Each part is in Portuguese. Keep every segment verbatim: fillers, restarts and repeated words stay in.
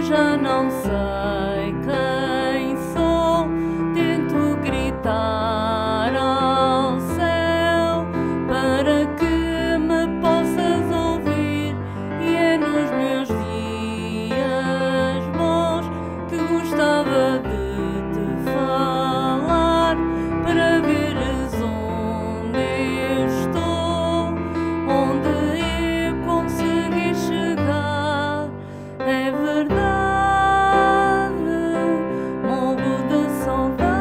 já não sei quem sou, tento gritar ao céu para que me possas ouvir, e é nos meus dias bons que gostava de te falar, para veres onde eu estou, onde eu consegui chegar. É verdade, morro de saudade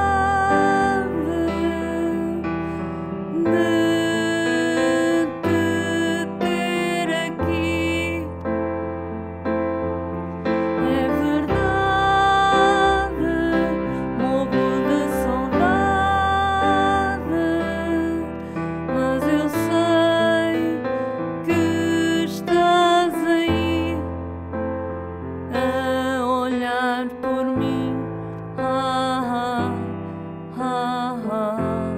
de te ter aqui. É verdade, morro de saudade, mas eu sei que estás aí a olhar por mim. Ah, ah, ah, ah.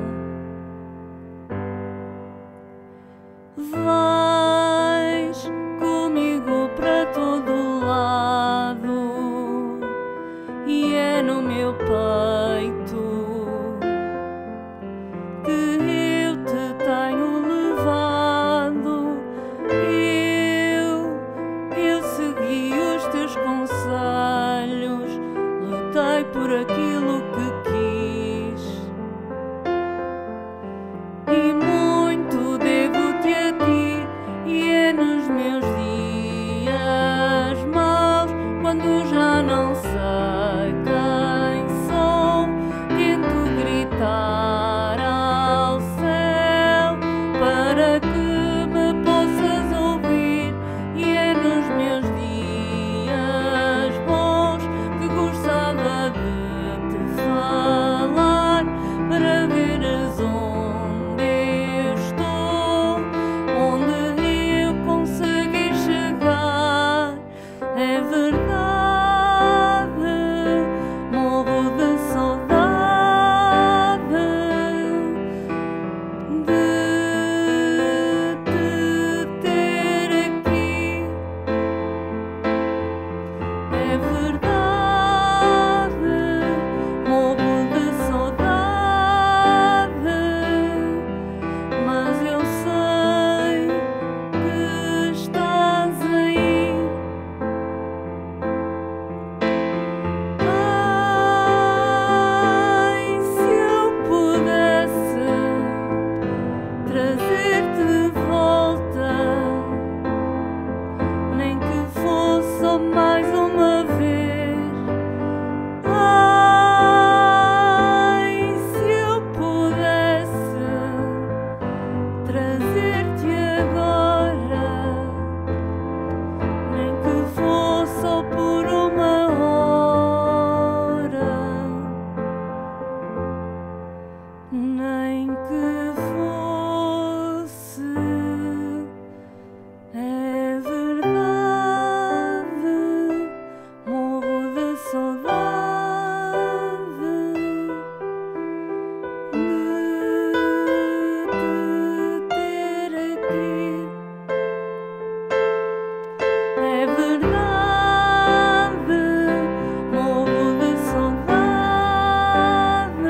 Vais comigo para todo lado, e é no meu peito que eu te tenho levado. Eu, eu segui os teus conselhos, lutei por aquilo que quis, e muito devo-te a ti. E é nos meus dias maus, quando já não sei quem sou, tento gritar ao céu para que me possas ouvir, e é nos meus dias bons que gostava de te falar, para veres onde eu estou, onde eu consegui chegar. É verdade, morro de saudade de te ter aqui. É verdade, morro de saudade, mas eu sei que estás aí. Ai, se eu pudesse trazer-te de volta, nem que fosse só mais uma vez. Ai, se eu pudesse trazer-te agora, nem que fosse só por uma hora, nem que fosse. É verdade, morro de saudade de te ter aqui. É verdade, morro de saudade,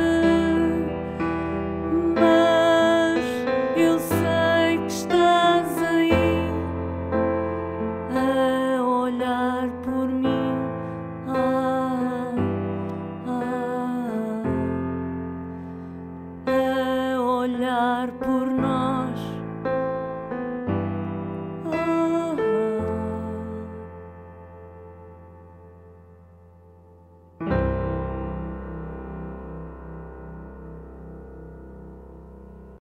mas eu sei que estás aí a olhar por mim.